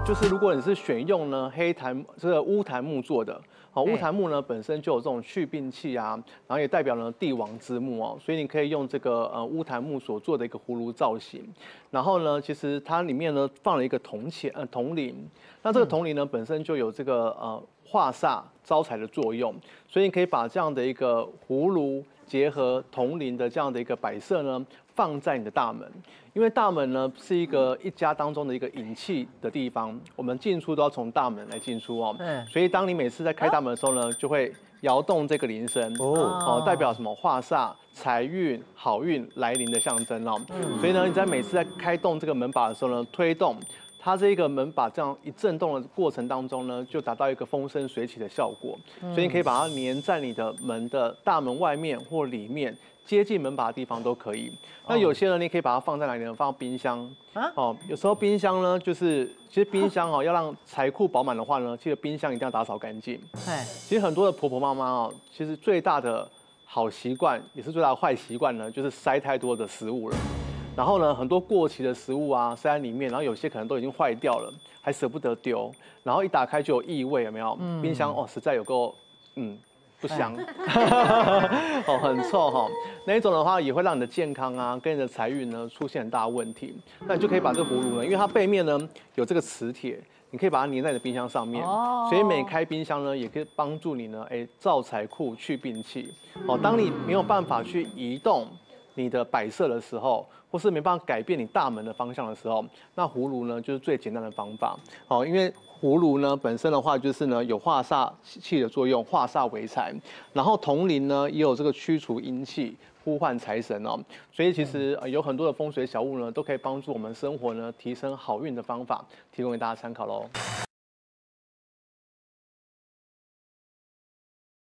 就是如果你是选用呢黑檀这个乌檀木做的，乌檀木呢本身就有这种去病气啊，然后也代表了帝王之木哦，所以你可以用这个乌檀木所做的一个葫芦造型。然后呢，其实它里面呢放了一个铜铃，那这个铜铃呢本身就有这个化煞招财的作用，所以你可以把这样的一个葫芦结合铜铃的这样的一个摆设呢，放在你的大门，因为大门呢是一家当中的一个引气的地方，我们进出都要从大门来进出哦。所以当你每次在开大门的时候呢，就会摇动这个铃声代表什么化煞、财运、好运来临的象征哦。所以呢，你在每次在开动这个门把的时候呢，推动。它这个门把这样一震动的过程当中呢，就达到一个风生水起的效果，所以你可以把它粘在你的门的大门外面或里面，接近门把的地方都可以。那有些人你可以把它放在哪里呢？放到冰箱有时候冰箱呢，其实冰箱要让财库饱满的话呢，记得冰箱一定要打扫干净。其实很多的婆婆妈妈其实最大的好习惯也是最大的坏习惯呢，就是塞太多的食物了。然后呢，很多过期的食物啊塞在里面，然后有些可能都已经坏掉了，还舍不得丢，然后一打开就有异味，有没有？冰箱实在有够不香，很臭哈。那一种的话也会让你的健康啊跟你的财运呢出现很大的问题。那你就可以把这个葫芦呢，因为它背面呢有这个磁铁，你可以把它粘在你的冰箱上面，所以每开冰箱呢也可以帮助你呢，造财库去病气。当你没有办法去移动你的摆设的时候，或是没办法改变你大门的方向的时候，那葫芦呢就是最简单的方法。因为葫芦呢本身的话就是呢有化煞气的作用，化煞为财。然后铜铃呢也有这个驱除阴气、呼唤财神哦。所以其实有很多的风水小物呢都可以帮助我们生活呢提升好运的方法，提供给大家参考喽。